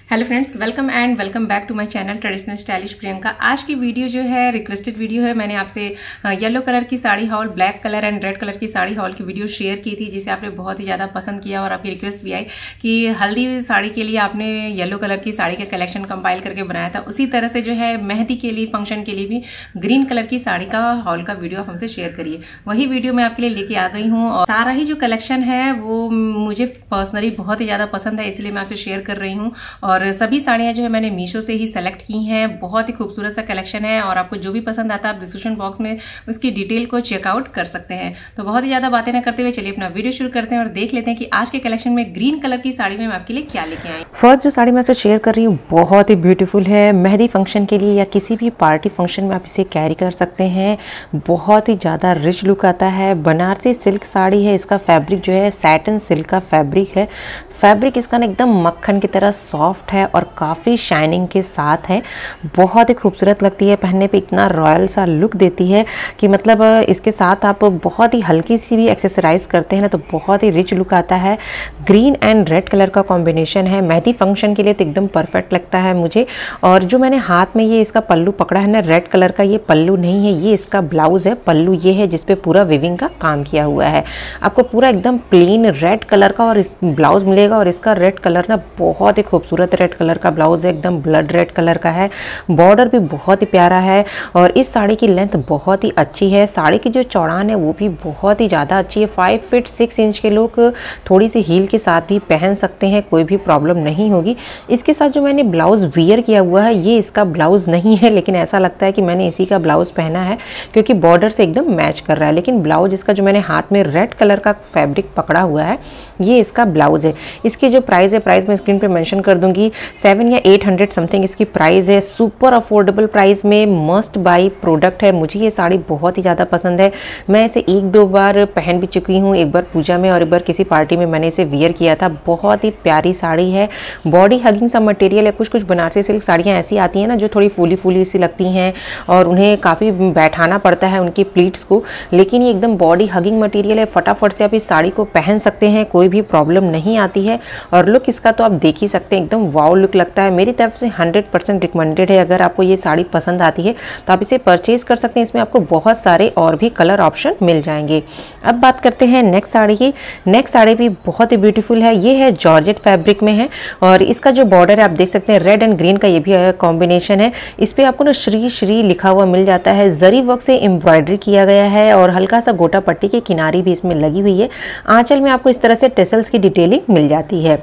Hello friends, welcome and welcome back to my channel traditional stylish Priyanka. आज की video जो है रिक्वेस्टेड वीडियो है। मैंने आपसे येलो कलर की sari haul, black colour and red colour की साड़ी हॉल की वीडियो शेयर की थी, जिसे आपने बहुत ही ज़्यादा पसंद किया और आपकी रिक्वेस्ट भी आई कि हल्दी साड़ी के लिए आपने येलो कलर की साड़ी का कलेक्शन कंपाइल करके बनाया था। उसी तरह से जो है मेहंदी के लिए, फंक्शन के लिए भी ग्रीन कलर की साड़ी का हॉल का वीडियो आप हमसे शेयर करिए। वही वीडियो मैं आपके लिए लेके आ गई हूँ और सारा ही जो कलेक्शन है वो मुझे पर्सनली बहुत ही ज़्यादा पसंद है, इसलिए मैं आपसे शेयर कर रही हूँ। और सभी साड़ियां जो है मैंने मीशो से ही सेलेक्ट की हैं। बहुत ही खूबसूरत सा कलेक्शन है और आपको जो भी पसंद आता है आप डिस्क्रिप्शन बॉक्स में उसकी डिटेल को चेकआउट कर सकते हैं। तो बहुत ही ज्यादा बातें ना करते हुए चलिए अपना वीडियो शुरू करते हैं और देख लेते हैं कि आज के कलेक्शन में ग्रीन कलर की साड़ी में मैं आपके लिए क्या लेके आई। फर्स्ट जो साड़ी मैं आपसे शेयर कर रही हूँ बहुत ही ब्यूटीफुल है। मेहंदी फंक्शन के लिए या किसी भी पार्टी फंक्शन में आप इसे कैरी कर सकते हैं। बहुत ही ज़्यादा रिच लुक आता है। बनारसी सिल्क साड़ी है। इसका फैब्रिक जो है सैटिन सिल्क का फैब्रिक है। फैब्रिक इसका ना एकदम मक्खन की तरह सॉफ्ट है और काफ़ी शाइनिंग के साथ है। बहुत ही खूबसूरत लगती है पहनने पे, इतना रॉयल सा लुक देती है कि मतलब इसके साथ आप बहुत ही हल्की सी भी एक्सेसराइज करते हैं ना तो बहुत ही रिच लुक आता है। ग्रीन एंड रेड कलर का कॉम्बिनेशन है। मेहंदी फंक्शन के लिए तो एकदम परफेक्ट लगता है मुझे। और जो मैंने हाथ में ये इसका पल्लू पकड़ा है ना, रेड कलर का, ये पल्लू नहीं है, ये इसका ब्लाउज है। पल्लू ये है जिसपे पूरा विविंग का काम किया हुआ है। आपको पूरा एकदम प्लेन रेड कलर का और इस ब्लाउज मिलेगा। और इसका रेड कलर ना बहुत ही खूबसूरत रेड कलर का ब्लाउज है, एकदम ब्लड रेड कलर का है। बॉर्डर भी बहुत ही प्यारा है और इस साड़ी की लेंथ बहुत ही अच्छी है। साड़ी की जो चौड़ान है वो भी बहुत ही ज़्यादा अच्छी है। 5 फीट 6 इंच के लोग थोड़ी सी हील के साथ भी पहन सकते हैं, कोई भी प्रॉब्लम नहीं होगी। इसके साथ जो मैंने ब्लाउज वियर किया हुआ है ये इसका ब्लाउज नहीं है, लेकिन ऐसा लगता है कि मैंने इसी का ब्लाउज पहना है क्योंकि बॉर्डर से एकदम मैच कर रहा है। लेकिन ब्लाउज इसका जो मैंने हाथ में रेड कलर का फैब्रिक पकड़ा हुआ है ये इसका ब्लाउज है। इसकी जो प्राइस है, प्राइस मैं स्क्रीन पे मेंशन कर दूंगी। 7 या 800 समथिंग इसकी प्राइस है। सुपर अफोर्डेबल प्राइस में मस्ट बाई प्रोडक्ट है। मुझे ये साड़ी बहुत ही ज़्यादा पसंद है। मैं इसे 1-2 बार पहन भी चुकी हूँ, एक बार पूजा में और एक बार किसी पार्टी में मैंने इसे वियर किया था। बहुत ही प्यारी साड़ी है। बॉडी हगिंग सा मटेरियल है। कुछ बनारसी सिल्क साड़ियाँ ऐसी आती हैं ना जो थोड़ी फूली फूली सी लगती हैं और उन्हें काफ़ी बैठाना पड़ता है उनकी प्लीट्स को, लेकिन ये एकदम बॉडी हगिंग मटेरियल है। फटाफट से आप इस साड़ी को पहन सकते हैं, कोई भी प्रॉब्लम नहीं आती है। और लुक इसका तो आप देख ही सकते हैं, एकदम वाव लुक लगता है। मेरी तरफ से 100% रिकमेंडेड है। अगर आपको ये साड़ी पसंद आती है तो आप इसे परचेज कर सकते हैं। इसमें आपको बहुत सारे और भी कलर ऑप्शन मिल जाएंगे। अब बात करते हैं नेक्स्ट साड़ी की। नेक्स्ट साड़ी भी बहुत ही ब्यूटीफुल है। ये है जॉर्जेट फैब्रिक में है और इसका जो बॉर्डर है आप देख सकते हैं रेड एंड ग्रीन का ये भी कॉम्बिनेशन है। इस पे आपको ना श्री श्री लिखा हुआ मिल जाता है। जरी वर्क से एम्ब्रॉयडरी किया गया है और हल्का सा गोटा पट्टी की किनारी भी इसमें लगी हुई है। आंचल में आपको इस तरह से टेसल्स की डिटेलिंग मिल जाती है।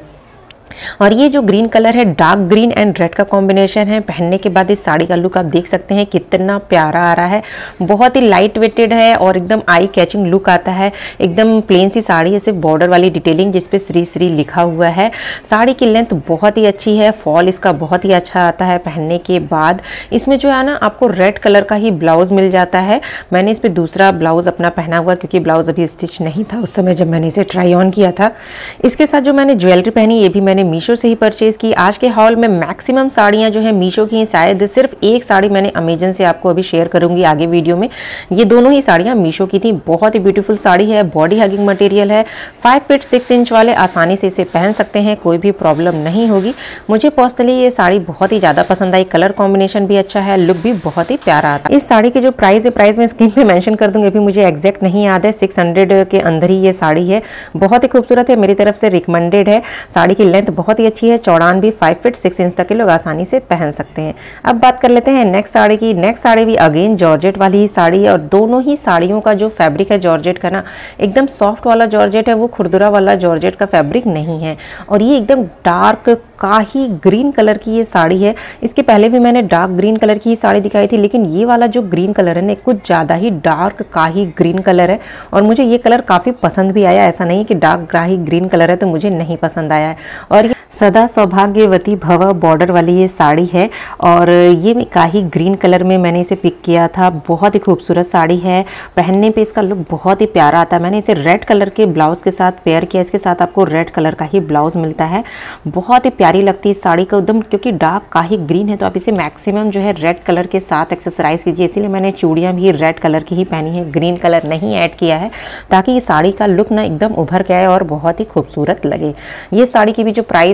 और ये जो ग्रीन कलर है डार्क ग्रीन एंड रेड का कॉम्बिनेशन है। पहनने के बाद इस साड़ी का लुक आप देख सकते हैं कितना प्यारा आ रहा है। बहुत ही लाइट वेटेड है और एकदम आई कैचिंग लुक आता है। एकदम प्लेन सी साड़ी है, सिर्फ बॉर्डर वाली डिटेलिंग जिसपे श्री श्री लिखा हुआ है। साड़ी की लेंथ बहुत ही अच्छी है। फॉल इसका बहुत ही अच्छा आता है पहनने के बाद। इसमें जो है ना आपको रेड कलर का ही ब्लाउज मिल जाता है। मैंने इस पर दूसरा ब्लाउज अपना पहना हुआ क्योंकि ब्लाउज अभी स्टिच नहीं था उस समय जब मैंने इसे ट्राई ऑन किया था। इसके साथ जो मैंने ज्वेलरी पहनी ये भी मैंने मीशो से ही परचेज की। आज के हॉल में मैक्सिमम साड़ियां जो है मीशो की हैं। शायद सिर्फ एक साड़ी मैंने अमेजन से आपको अभी शेयर करूंगी आगे वीडियो में। ये दोनों ही साड़ियां मीशो की थी। बहुत ही ब्यूटीफुल साड़ी है। बॉडी हगिंग मटेरियल है। 5 फीट 6 इंच वाले आसानी से इसे पहन सकते हैं, कोई भी प्रॉब्लम नहीं होगी। मुझे पर्सनली ये साड़ी बहुत ही ज्यादा पसंद आई। कलर कॉम्बिनेशन भी अच्छा है, लुक भी बहुत ही प्यारा आता है। इस साड़ी की जो प्राइस है, प्राइस मैं स्क्रीन पे मेंशन कर दूंगी, अभी मुझे एग्जैक्ट नहीं याद है। 600 के अंदर ही ये साड़ी है। बहुत ही खूबसूरत है, मेरी तरफ से रिकमेंडेड है। साड़ी की लेंथ बहुत ही अच्छी है। चौड़ान भी 5 फीट 6 इंच तक के लोग आसानी से पहन सकते हैं। अब बात कर लेते हैं नेक्स्ट साड़ी की। नेक्स्ट साड़ी भी अगेन जॉर्जेट वाली ही साड़ी है और दोनों ही साड़ियों का जो फैब्रिक है जॉर्जेट का ना एकदम सॉफ्ट वाला जॉर्जेट है, वो खुरदुरा वाला जॉर्जेट का फैब्रिक नहीं है। और ये एकदम डार्क काही ग्रीन कलर की ये साड़ी है। इसके पहले भी मैंने डार्क ग्रीन कलर की ही साड़ी दिखाई थी, लेकिन ये वाला जो ग्रीन कलर है ना कुछ ज़्यादा ही डार्क काही ग्रीन कलर है और मुझे ये कलर काफ़ी पसंद भी आया। ऐसा नहीं कि डार्क काही ग्रीन कलर है तो मुझे नहीं पसंद आया है। और सदा सौभाग्यवती भव बॉर्डर वाली ये साड़ी है और ये काही ग्रीन कलर में मैंने इसे पिक किया था। बहुत ही खूबसूरत साड़ी है। पहनने पे इसका लुक बहुत ही प्यारा आता है। मैंने इसे रेड कलर के ब्लाउज के साथ पेयर किया। इसके साथ आपको रेड कलर का ही ब्लाउज मिलता है। बहुत ही प्यारी लगती है इस साड़ी को एकदम, क्योंकि डार्क काही ग्रीन है तो आप इसे मैक्सिमम जो है रेड कलर के साथ एक्सेसराइज कीजिए। इसीलिए मैंने चूड़ियाँ भी रेड कलर की ही पहनी है, ग्रीन कलर नहीं ऐड किया है, ताकि ये साड़ी का लुक ना एकदम उभर के आए और बहुत ही खूबसूरत लगे। ये साड़ी की भी जो प्राइस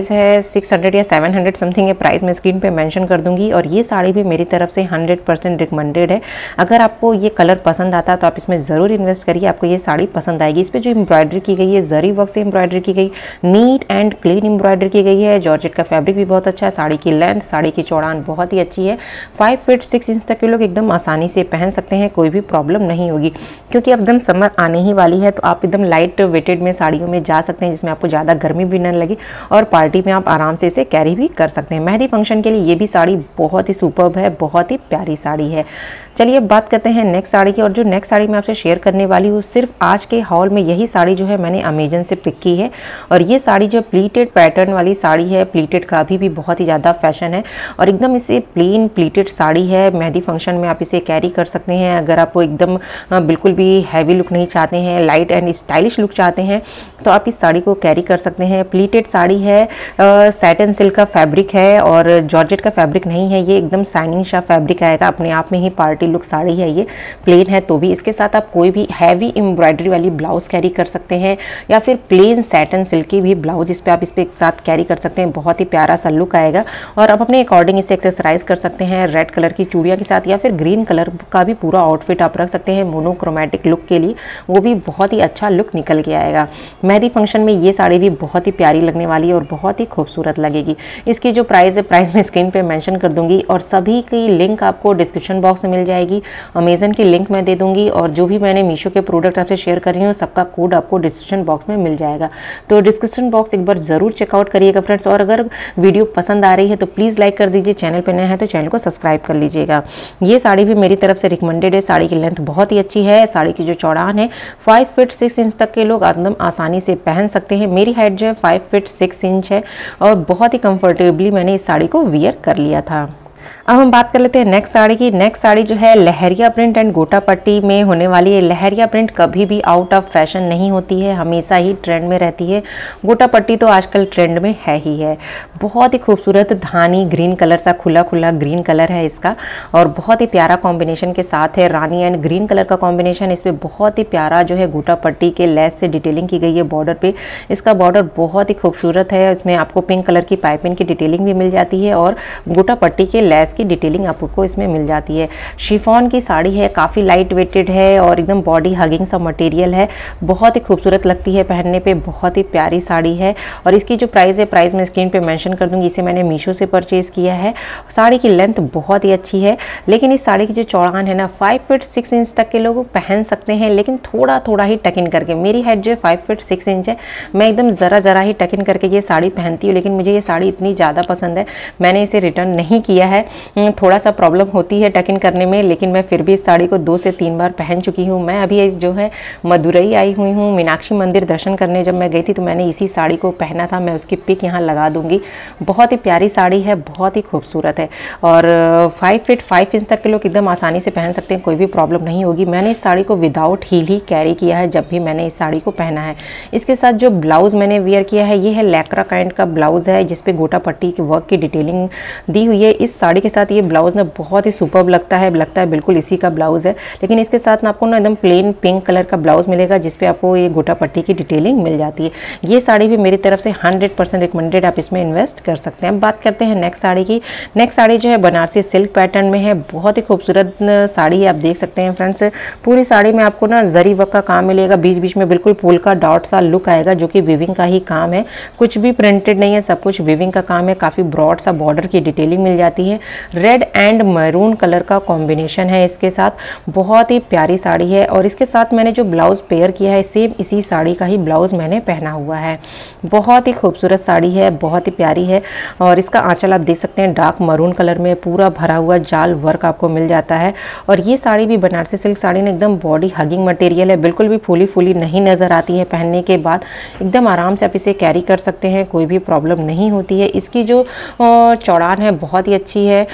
प्राइस है 600 या 700 समथिंग है, प्राइस मैं स्क्रीन पे मेंशन कर दूंगी। और ये साड़ी भी मेरी तरफ से 100% रिकमेंडेड है। अगर आपको ये कलर पसंद आता है तो आप इसमें ज़रूर इन्वेस्ट करिए, आपको ये साड़ी पसंद आएगी। इस पर जो एम्ब्रॉयडरी की गई है, जरी वर्क से एम्ब्रॉयडरी की गई, नीट एंड क्लीन एम्ब्रॉयडरी की गई है। जॉर्जेट का फैब्रिक भी बहुत अच्छा है। साड़ी की लेंथ, साड़ी की चौड़ान बहुत ही अच्छी है। 5 फीट 6 इंच तक के लोग एकदम आसानी से पहन सकते हैं, कोई भी प्रॉब्लम नहीं होगी। क्योंकि अब एकदम समर आने ही वाली है तो आप एकदम लाइट वेटेड में साड़ियों में जा सकते हैं, जिसमें आपको ज़्यादा गर्मी भी न लगे और पार्टी में आप आराम से इसे कैरी भी कर सकते हैं। मेहंदी फंक्शन के लिए ये भी साड़ी बहुत ही सुपर्ब है, बहुत ही प्यारी साड़ी है। चलिए अब बात करते हैं नेक्स्ट साड़ी की। और जो नेक्स्ट साड़ी मैं आपसे शेयर करने वाली हूँ, सिर्फ आज के हॉल में यही साड़ी जो है मैंने अमेजन से पिक की है। और ये साड़ी जो प्लीटेड पैटर्न वाली साड़ी है, प्लीटेड का अभी भी बहुत ही ज़्यादा फैशन है और एकदम इसे प्लेन प्लीटेड साड़ी है। मेहंदी फंक्शन में आप इसे कैरी कर सकते हैं। अगर आप एकदम बिल्कुल भी हैवी लुक नहीं चाहते हैं, लाइट एंड स्टाइलिश लुक चाहते हैं तो आप इस साड़ी को कैरी कर सकते हैं। प्लीटेड साड़ी है, सैटिन सिल्क का फैब्रिक है और जॉर्जेट का फैब्रिक नहीं है, ये एकदम शाइनिंग सा फैब्रिक आएगा। अपने आप में ही पार्टी लुक साड़ी है, ये प्लेन है तो भी इसके साथ आप कोई भी हैवी एम्ब्रॉयडरी वाली ब्लाउज कैरी कर सकते हैं या फिर प्लेन सैटिन सिल्क की भी ब्लाउज इस पर आप एक साथ कैरी कर सकते हैं। बहुत ही प्यारा सा लुक आएगा और आप अपने अकॉर्डिंग इसे एक्सेसराइज कर सकते हैं रेड कलर की चूड़ियाँ के साथ या फिर ग्रीन कलर का भी पूरा आउटफिट आप रख सकते हैं मोनोक्रोमैटिक लुक के लिए, वो भी बहुत ही अच्छा लुक निकल के आएगा। मेहंदी फंक्शन में ये साड़ी भी बहुत ही प्यारी लगने वाली है और बहुत ही खूबसूरत लगेगी। इसकी जो प्राइस है, प्राइस मैं स्क्रीन पे मेंशन कर दूंगी और सभी की लिंक आपको डिस्क्रिप्शन बॉक्स में मिल जाएगी। अमेजन की लिंक मैं दे दूंगी और जो भी मैंने मीशो के प्रोडक्ट आपसे शेयर कर रही हूँ सबका कोड आपको डिस्क्रिप्शन बॉक्स में मिल जाएगा। तो डिस्क्रिप्शन बॉक्स एक बार जरूर चेकआउट करिएगा फ्रेंड्स। और अगर वीडियो पसंद आ रही है तो प्लीज़ लाइक कर दीजिए, चैनल पर नया है तो चैनल को सब्सक्राइब कर लीजिएगा। ये साड़ी भी मेरी तरफ से रिकमेंडेड है। साड़ी की लेंथ बहुत ही अच्छी है। साड़ी की जो चौड़ान है 5 फीट 6 इंच तक के लोग एकदम आसानी से पहन सकते हैं। मेरी हाइट जो है 5 फीट 6 इंच है और बहुत ही कंफर्टेबली मैंने इस साड़ी को वियर कर लिया था। अब हम बात कर लेते हैं नेक्स्ट साड़ी की। नेक्स्ट साड़ी जो है लहरिया प्रिंट एंड गोटा पट्टी में होने वाली है। लहरिया प्रिंट कभी भी आउट ऑफ फैशन नहीं होती है, हमेशा ही ट्रेंड में रहती है। गोटा पट्टी तो आजकल ट्रेंड में है ही है। बहुत ही खूबसूरत धानी ग्रीन कलर सा खुला खुला ग्रीन कलर है इसका और बहुत ही प्यारा कॉम्बिनेशन के साथ है। रानी एंड ग्रीन कलर का कॉम्बिनेशन इसमें बहुत ही प्यारा जो है गोटा पट्टी के लेस से डिटेलिंग की गई है बॉर्डर पे। इसका बॉर्डर बहुत ही खूबसूरत है। इसमें आपको पिंक कलर की पाइपिंग की डिटेलिंग भी मिल जाती है और गोटा पट्टी के लेस की डिटेलिंग आपको इसमें मिल जाती है। शिफॉन की साड़ी है, काफ़ी लाइट वेटेड है और एकदम बॉडी हगिंग सा मटेरियल है। बहुत ही खूबसूरत लगती है पहनने पे, बहुत ही प्यारी साड़ी है। और इसकी जो प्राइस है, प्राइस मैं स्क्रीन पे मेंशन कर दूंगी। इसे मैंने मीशो से परचेज़ किया है। साड़ी की लेंथ बहुत ही अच्छी है, लेकिन इस साड़ी की जो चौड़ान है ना 5 फीट 6 इंच तक के लोग पहन सकते हैं, लेकिन थोड़ा थोड़ा ही टक इन करके। मेरी हाइट जो है 5 फीट 6 इंच है, मैं एकदम ज़रा ही टक इन करके ये साड़ी पहनती हूँ, लेकिन मुझे ये साड़ी इतनी ज़्यादा पसंद है मैंने इसे रिटर्न नहीं किया है। थोड़ा सा प्रॉब्लम होती है टक इन करने में, लेकिन मैं फिर भी इस साड़ी को 2 से 3 बार पहन चुकी हूँ। मैं अभी जो है मदुरई आई हुई हूँ, मीनाक्षी मंदिर दर्शन करने जब मैं गई थी तो मैंने इसी साड़ी को पहना था। मैं उसकी पिक यहाँ लगा दूंगी। बहुत ही प्यारी साड़ी है, बहुत ही खूबसूरत है और 5 फीट 5 इंच तक के लोग एकदम आसानी से पहन सकते हैं, कोई भी प्रॉब्लम नहीं होगी। मैंने इस साड़ी को विदाउट हील ही कैरी किया है जब भी मैंने इस साड़ी को पहना है। इसके साथ जो ब्लाउज मैंने वेयर किया है ये है लैक्रा काइंड का ब्लाउज है, जिसपे गोटा पट्टी के वर्क की डिटेलिंग दी हुई है। इस साड़ी के साथ ये ब्लाउज ना बहुत ही सुपर्ब लगता है बिल्कुल इसी का ब्लाउज है। लेकिन इसके साथ आपको ना एकदम प्लेन पिंक कलर का ब्लाउज मिलेगा, जिसपे आपको ये गोटा पट्टी की डिटेलिंग मिल जाती है। ये साड़ी भी मेरी तरफ से 100% रिकमेंडेड, आप इसमें इन्वेस्ट कर सकते हैं। अब बात करते हैं नेक्स्ट साड़ी की। नेक्स्ट साड़ी जो है बनारसी सिल्क पैटर्न में है, बहुत ही खूबसूरत साड़ी है। आप देख सकते हैं फ्रेंड्स, पूरी साड़ी में आपको ना जरी वर्क का काम मिलेगा, बीच बीच में बिल्कुल फूल का डॉट सा लुक आएगा, जो कि विविंग का ही काम है। कुछ भी प्रिंटेड नहीं है, सब कुछ विविंग का काम है। काफ़ी ब्रॉड सा बॉर्डर की डिटेलिंग मिल जाती है। रेड एंड मैरून कलर का कॉम्बिनेशन है इसके साथ। बहुत ही प्यारी साड़ी है और इसके साथ मैंने जो ब्लाउज पेयर किया है सेम इसी साड़ी का ही ब्लाउज मैंने पहना हुआ है। बहुत ही खूबसूरत साड़ी है, बहुत ही प्यारी है और इसका आंचल आप देख सकते हैं डार्क मरून कलर में पूरा भरा हुआ जाल वर्क आपको मिल जाता है। और ये साड़ी भी बनारसी सिल्क साड़ी ने एकदम बॉडी हगिंग मटेरियल है, बिल्कुल भी फूली फूली नहीं नज़र आती है। पहनने के बाद एकदम आराम से आप इसे कैरी कर सकते हैं, कोई भी प्रॉब्लम नहीं होती है। इसकी जो चौड़ान है बहुत ही अच्छी है,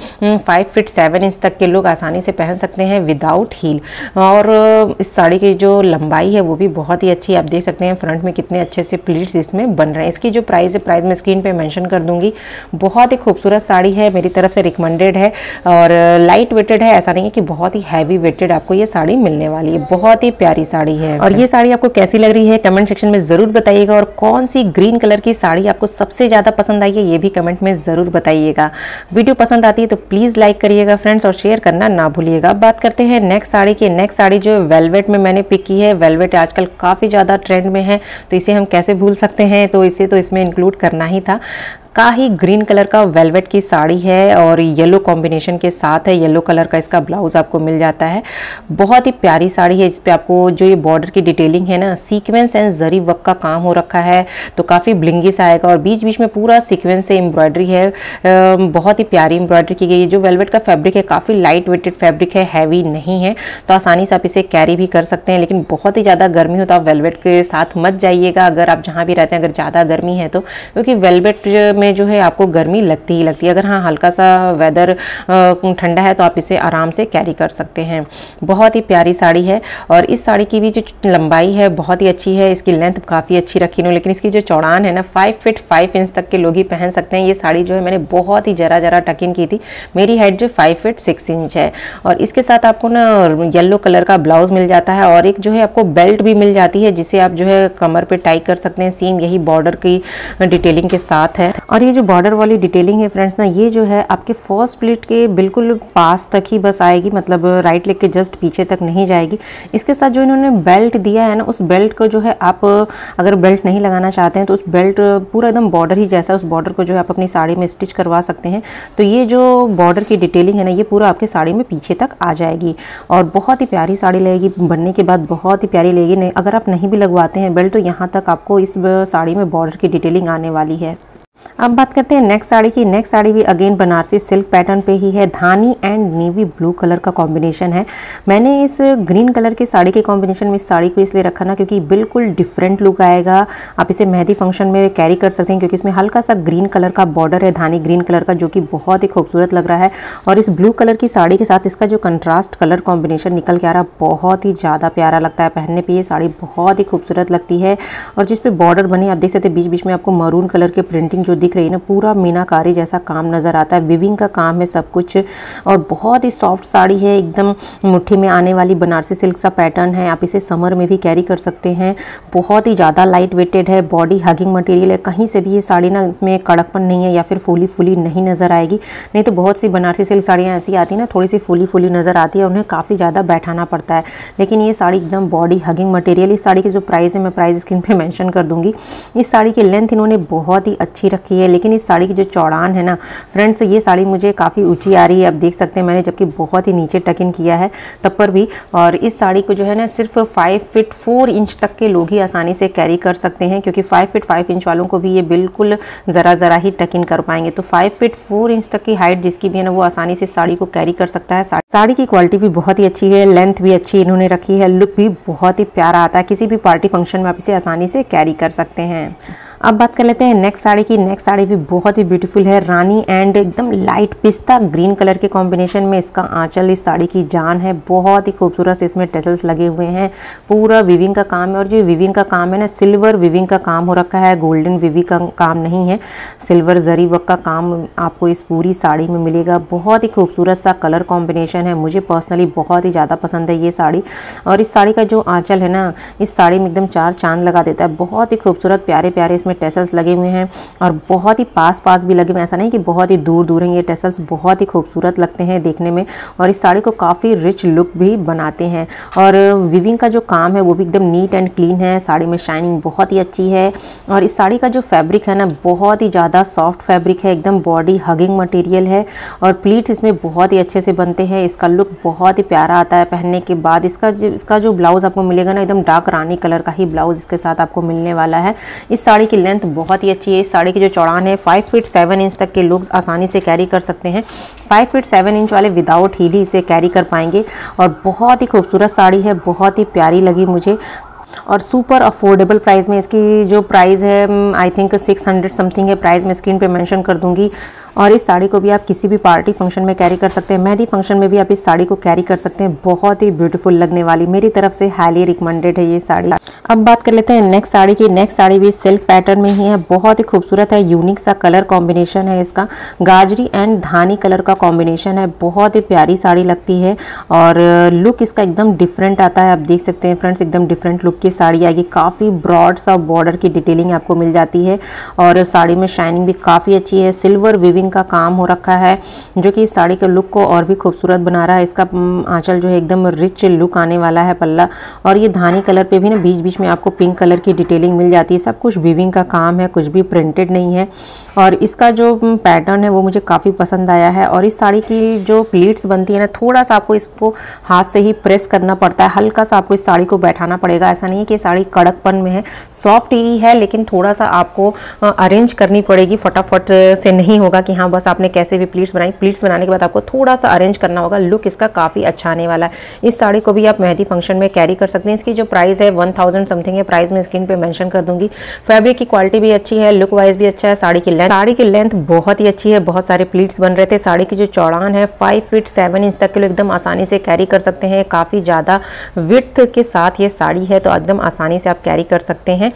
5 फीट 7 इंच तक के लोग आसानी से पहन सकते हैं विदाउट हील। और इस साड़ी की जो लंबाई है वो भी बहुत ही अच्छी, आप देख सकते हैं फ्रंट में कितने अच्छे से प्लीट्स इसमें बन रहे हैं। इसकी जो प्राइस है, प्राइस मैं स्क्रीन पे मेंशन कर दूंगी। बहुत ही खूबसूरत साड़ी है, मेरी तरफ से रिकमेंडेड है और लाइट वेटेड है, ऐसा नहीं है कि बहुत ही हैवी वेटेड आपको ये साड़ी मिलने वाली है। बहुत ही प्यारी साड़ी है। और ये साड़ी आपको कैसी लग रही है कमेंट सेक्शन में जरूर बताइएगा, और कौन सी ग्रीन कलर की साड़ी आपको सबसे ज्यादा पसंद आई है ये भी कमेंट में जरूर बताइएगा। वीडियो पसंद आती है तो प्लीज लाइक करिएगा फ्रेंड्स, और शेयर करना ना भूलिएगा। अब बात करते हैं नेक्स्ट साड़ी की। नेक्स्ट साड़ी जो वेलवेट में मैंने पिक की है। वेलवेट आजकल काफी ज्यादा ट्रेंड में है, तो इसे हम कैसे भूल सकते हैं, तो इसे तो इसमें इंक्लूड करना ही था। का ही ग्रीन कलर का वेलवेट की साड़ी है और येलो कॉम्बिनेशन के साथ है। येलो कलर का इसका ब्लाउज आपको मिल जाता है। बहुत ही प्यारी साड़ी है। इस पे आपको जो ये बॉर्डर की डिटेलिंग है ना, सीक्वेंस एंड जरी वर्क का काम हो रखा है, तो काफ़ी ब्लिंगी सा आएगा। और बीच बीच में पूरा सीक्वेंस से एम्ब्रॉयडरी है, बहुत ही प्यारी एम्ब्रॉयडरी की गई है। जो वेलवेट का फैब्रिक है काफ़ी लाइट वेटेड फैब्रिक है, हैवी नहीं है, तो आसानी से आप इसे कैरी भी कर सकते हैं। लेकिन बहुत ही ज़्यादा गर्मी हो तो आप वेलवेट के साथ मत जाइएगा, अगर आप जहाँ भी रहते हैं अगर ज़्यादा गर्मी है तो, क्योंकि वेलवेट में जो है आपको गर्मी लगती ही लगती है। अगर हाँ हल्का सा वेदर ठंडा है तो आप इसे आराम से कैरी कर सकते हैं। बहुत ही प्यारी साड़ी है। और इस साड़ी की भी जो लंबाई है बहुत ही अच्छी है, इसकी लेंथ काफ़ी अच्छी रखी है, लेकिन इसकी जो चौड़ान है ना 5 फीट 5 इंच तक के लोग ही पहन सकते हैं। ये साड़ी जो है मैंने बहुत ही जरा टक इन की थी। मेरी हाइट जो 5 फीट 6 इंच है। और इसके साथ आपको ना येलो कलर का ब्लाउज मिल जाता है और एक जो है आपको बेल्ट भी मिल जाती है, जिसे आप जो है कमर पे टाई कर सकते हैं। सेम यही बॉर्डर की डिटेलिंग के साथ है। और ये जो बॉर्डर वाली डिटेलिंग है फ्रेंड्स ना, ये जो है आपके फर्स्ट प्लीट के बिल्कुल पास तक ही बस आएगी, मतलब राइट लेग के जस्ट पीछे तक नहीं जाएगी। इसके साथ जो इन्होंने बेल्ट दिया है ना, उस बेल्ट को जो है आप अगर बेल्ट नहीं लगाना चाहते हैं तो उस बेल्ट पूरा एकदम बॉर्डर ही जैसा, उस बॉर्डर को जो है आप अपनी साड़ी में स्टिच करवा सकते हैं। तो ये जो बॉर्डर की डिटेलिंग है ना, ये पूरा आपकी साड़ी में पीछे तक आ जाएगी और बहुत ही प्यारी साड़ी लगेगी। बनने के बाद बहुत ही प्यारी लगेगी। नहीं अगर आप नहीं भी लगवाते हैं बेल्ट तो यहाँ तक आपको इस साड़ी में बॉर्डर की डिटेलिंग आने वाली है। अब बात करते हैं नेक्स्ट साड़ी की। नेक्स्ट साड़ी भी अगेन बनारसी सिल्क पैटर्न पे ही है। धानी एंड नेवी ब्लू कलर का कॉम्बिनेशन है। मैंने इस ग्रीन कलर की साड़ी के कॉम्बिनेशन में इस साड़ी को इसलिए रखा ना क्योंकि बिल्कुल डिफरेंट लुक आएगा। आप इसे मेहंदी फंक्शन में कैरी कर सकते हैं क्योंकि इसमें हल्का सा ग्रीन कलर का बॉर्डर है, धानी ग्रीन कलर का, जो कि बहुत ही खूबसूरत लग रहा है। और इस ब्लू कलर की साड़ी के साथ इसका जो कंट्रास्ट कलर कॉम्बिनेशन निकल के आ रहा है बहुत ही ज़्यादा प्यारा लगता है। पहनने पर ये साड़ी बहुत ही खूबसूरत लगती है। और जिस पे बॉर्डर बनी आप देख सकते हैं, बीच बीच में आपको मरून कलर के प्रिंटिंग जो दिख रही है ना, पूरा मीनाकारी जैसा काम नजर आता है। विविंग का काम है सब कुछ और बहुत ही सॉफ्ट साड़ी है, एकदम मुट्ठी में आने वाली बनारसी सिल्क सा पैटर्न है। आप इसे समर में भी कैरी कर सकते हैं। बहुत ही ज़्यादा लाइट वेटेड है, बॉडी हगिंग मटेरियल है। कहीं से भी ये साड़ी ना में कड़कपन नहीं है या फिर फूली नहीं नज़र आएगी। नहीं तो बहुत सी बनारसी सिल्क साड़ियाँ ऐसी आती है ना, थोड़ी सी फूली नज़र आती है, उन्हें काफ़ी ज़्यादा बैठाना पड़ता है। लेकिन ये साड़ी एकदम बॉडी हगिंग मटेरियल। इस साड़ी की जो प्राइस है मैं प्राइस स्क्रीन पर मैंशन कर दूँगी। इस साड़ी की लेंथ इन्होंने बहुत ही अच्छी रखी है, लेकिन इस साड़ी की जो चौड़ान है ना फ्रेंड्स, ये साड़ी मुझे काफ़ी ऊंची आ रही है। आप देख सकते हैं मैंने जबकि बहुत ही नीचे टक इन किया है तब पर भी। और इस साड़ी को जो है ना सिर्फ 5 फीट 4 इंच तक के लोग ही आसानी से कैरी कर सकते हैं, क्योंकि 5 फीट 5 इंच वालों को भी ये बिल्कुल ज़रा ही टक इन कर पाएंगे। तो 5 फीट 4 इंच तक की हाइट जिसकी भी है ना, वो आसानी से साड़ी को कैरी कर सकता है। साड़ी की क्वालिटी भी बहुत ही अच्छी है, लेंथ भी अच्छी इन्होंने रखी है, लुक भी बहुत ही प्यारा आता है। किसी भी पार्टी फंक्शन में आप इसे आसानी से कैरी कर सकते हैं। अब बात कर लेते हैं नेक्स्ट साड़ी की। नेक्स्ट साड़ी भी बहुत ही ब्यूटीफुल है। रानी एंड एकदम लाइट पिस्ता ग्रीन कलर के कॉम्बिनेशन में इसका आंचल इस साड़ी की जान है। बहुत ही खूबसूरत से इसमें टेसल्स लगे हुए हैं। पूरा विविंग का काम है और जो विविंग का काम है ना, सिल्वर विविंग का काम हो रखा है, गोल्डन विविंग का काम नहीं है। सिल्वर जरी वर्क का काम आपको इस पूरी साड़ी में मिलेगा। बहुत ही खूबसूरत सा कलर कॉम्बिनेशन है। मुझे पर्सनली बहुत ही ज़्यादा पसंद है ये साड़ी। और इस साड़ी का जो आंचल है ना, इस साड़ी में एकदम 4 चांद लगा देता है। बहुत ही खूबसूरत प्यारे प्यारे इसमें टेसल्स लगे हुए हैं और बहुत ही पास भी लगे हुए हैं। ऐसा नहीं कि बहुत ही दूर हैं। ये टेसल्स बहुत ही खूबसूरत लगते हैं देखने में और इस साड़ी को काफ़ी रिच लुक भी बनाते हैं। और विविंग का जो काम है वो भी एकदम नीट एंड क्लीन है। साड़ी में शाइनिंग बहुत ही अच्छी है। और इस साड़ी का जो फैब्रिक है ना, बहुत ही ज़्यादा सॉफ्ट फैब्रिक है, एकदम बॉडी हगिंग मटेरियल है और प्लीट्स इसमें बहुत ही अच्छे से बनते हैं। इसका लुक बहुत ही प्यारा आता है पहनने के बाद। इसका जो ब्लाउज आपको मिलेगा ना, एकदम डार्क रानी कलर का ही ब्लाउज इसके साथ आपको मिलने वाला है। इस साड़ी की लेंथ बहुत ही अच्छी है। इस साड़ी की जो चौड़ान है 5 फीट 7 इंच तक के लोग आसानी से कैरी कर सकते हैं। 5 फीट 7 इंच वाले विदाउट हील ही इसे कैरी कर पाएंगे और बहुत ही खूबसूरत साड़ी है, बहुत ही प्यारी लगी मुझे। और सुपर अफोर्डेबल प्राइस में। इसकी जो प्राइस है आई थिंक 600 समथिंग है प्राइस, मैं स्क्रीन पे मेंशन कर दूंगी। और इस साड़ी को भी आप किसी भी पार्टी फंक्शन में कैरी कर सकते हैं, मेहंदी फंक्शन में भी आप इस साड़ी को कैरी कर सकते हैं। बहुत ही ब्यूटीफुल लगने वाली, मेरी तरफ से हाईली रिकमेंडेड है ये साड़ी। अब बात कर लेते हैं नेक्स्ट साड़ी की। नेक्स्ट साड़ी भी सिल्क पैटर्न में ही है, बहुत ही खूबसूरत है, यूनिक सा कलर कॉम्बिनेशन है इसका, गाजरी एंड धानी कलर का कॉम्बिनेशन है। बहुत ही प्यारी साड़ी लगती है और लुक इसका एकदम डिफरेंट आता है। आप देख सकते हैं फ्रेंड्स, एकदम डिफरेंट लुक की साड़ी आएगी। काफ़ी ब्रॉड सा बॉर्डर की डिटेलिंग आपको मिल जाती है और साड़ी में शाइनिंग भी काफ़ी अच्छी है। सिल्वर विविंग का काम हो रखा है जो कि इस साड़ी के लुक को और भी खूबसूरत बना रहा है। इसका आंचल जो है एकदम रिच लुक आने वाला है, पल्ला। और ये धानी कलर पे भी ना बीच बीच में आपको पिंक कलर की डिटेलिंग मिल जाती है। सब कुछ विविंग का काम है, कुछ भी प्रिंटेड नहीं है। और इसका जो पैटर्न है वो मुझे काफ़ी पसंद आया है। और इस साड़ी की जो प्लीट्स बनती है ना, थोड़ा सा आपको इसको हाथ से ही प्रेस करना पड़ता है, हल्का सा आपको इस साड़ी को बैठाना पड़ेगा। ऐसा नहीं है कि साड़ी कड़कपन में है, सॉफ्ट ही है, लेकिन थोड़ा सा आपको अरेंज करनी पड़ेगी। फटाफट से नहीं होगा कि हाँ बस आपने कैसे भी प्लीट्स बनाई। प्लीट्स बनाने के बाद आपको थोड़ा सा अरेंज करना होगा। लुक इसका काफ़ी अच्छा आने वाला है। इस साड़ी को भी आप मेहंदी फंक्शन में कैरी कर सकते हैं। इसकी जो प्राइस है 1000 समथिंग है प्राइस, मैं स्क्रीन पे मेंशन कर दूंगी। फैब्रिक की क्वालिटी भी अच्छी है, लुक वाइज भी अच्छा है। साड़ी की लेंथ बहुत ही अच्छी है, बहुत सारे प्लीट्स बन रहे थे। साड़ी की जो चौड़ान है 5 फीट 7 इंच तक के लोग एकदम आसानी से कैरी कर सकते हैं। काफ़ी ज़्यादा विड्थ के साथ ये साड़ी है, तो एकदम आसानी से आप कैरी कर सकते हैं।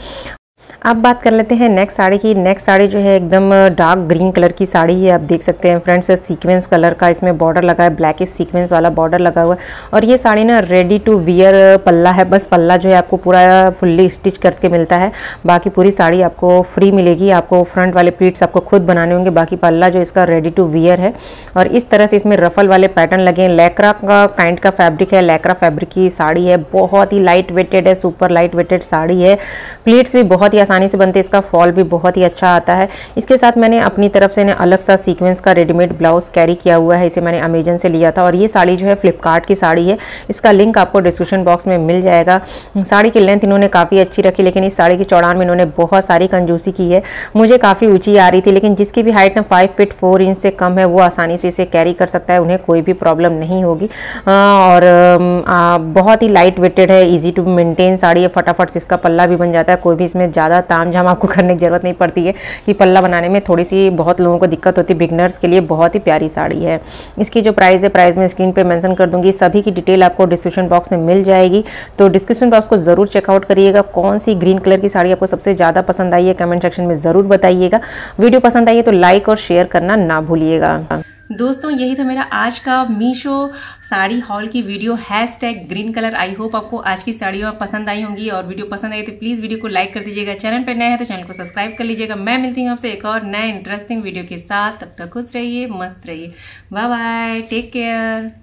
अब बात कर लेते हैं नेक्स्ट साड़ी की। नेक्स्ट साड़ी जो है एकदम डार्क ग्रीन कलर की साड़ी है। आप देख सकते हैं फ्रेंड्स, सीक्वेंस कलर का इसमें बॉर्डर लगा है, ब्लैकिश सीक्वेंस वाला बॉर्डर लगा हुआ है। और ये साड़ी ना रेडी टू वियर पल्ला है, बस पल्ला जो है आपको पूरा फुल्ली स्टिच करके मिलता है। बाकी पूरी साड़ी आपको फ्री मिलेगी। आपको फ्रंट वाले प्लीट्स आपको खुद बनाने होंगे, बाकी पल्ला जो इसका रेडी टू वियर है। और इस तरह से इसमें रफल वाले पैटर्न लगे हैं। लैक्रा का काइंड का फैब्रिक है, लैक्रा फैब्रिक की साड़ी है। बहुत ही लाइट वेटेड है, सुपर लाइट वेटेड साड़ी है। प्लीट्स भी बहुत ही आसानी से बनते हैं, इसका फॉल भी बहुत ही अच्छा आता है। इसके साथ मैंने अपनी तरफ से ना अलग सा सीक्वेंस का रेडीमेड ब्लाउज कैरी किया हुआ है, इसे मैंने अमेजन से लिया था। और ये साड़ी जो है फ्लिपकार्ट की साड़ी है, इसका लिंक आपको डिस्क्रिप्शन बॉक्स में मिल जाएगा। साड़ी की लेंथ इन्होंने काफ़ी अच्छी रखी, लेकिन इस साड़ी की चौड़ान में इन्होंने बहुत सारी कंजूसी की है। मुझे काफ़ी ऊंची आ रही थी, लेकिन जिसकी भी हाइट ना 5 फीट 4 इंच से कम है वो आसानी से इसे कैरी कर सकता है, उन्हें कोई भी प्रॉब्लम नहीं होगी। और बहुत ही लाइट वेटेड है, ईजी टू मेंटेन साड़ी है। फटाफट से इसका पल्ला भी बन जाता है, कोई भी इसमें ज़्यादा तामझाम आपको करने की जरूरत नहीं पड़ती है कि पल्ला बनाने में थोड़ी सी बहुत लोगों को दिक्कत होती है। बिगनर्स के लिए बहुत ही प्यारी साड़ी है। इसकी जो प्राइस है, प्राइस मैं स्क्रीन पे मेंशन कर दूंगी। सभी की डिटेल आपको डिस्क्रिप्शन बॉक्स में मिल जाएगी, तो डिस्क्रिप्शन बॉक्स को जरूर चेकआउट करिएगा। कौन सी ग्रीन कलर की साड़ी आपको सबसे ज़्यादा पसंद आई है कमेंट सेक्शन में ज़रूर बताइएगा। वीडियो पसंद आई है तो लाइक और शेयर करना ना भूलिएगा। दोस्तों यही था मेरा आज का मीशो साड़ी हॉल की video #green colour. I hope आपको आज की साड़ियाँ पसंद आई होंगी, और वीडियो पसंद आई तो प्लीज़ वीडियो को लाइक कर दीजिएगा। चैनल पर नए हैं तो चैनल को सब्सक्राइब कर लीजिएगा। मैं मिलती हूँ आपसे एक और नए इंटरेस्टिंग वीडियो के साथ। तब तक खुश रहिए, मस्त रहिए। Bye bye, take care.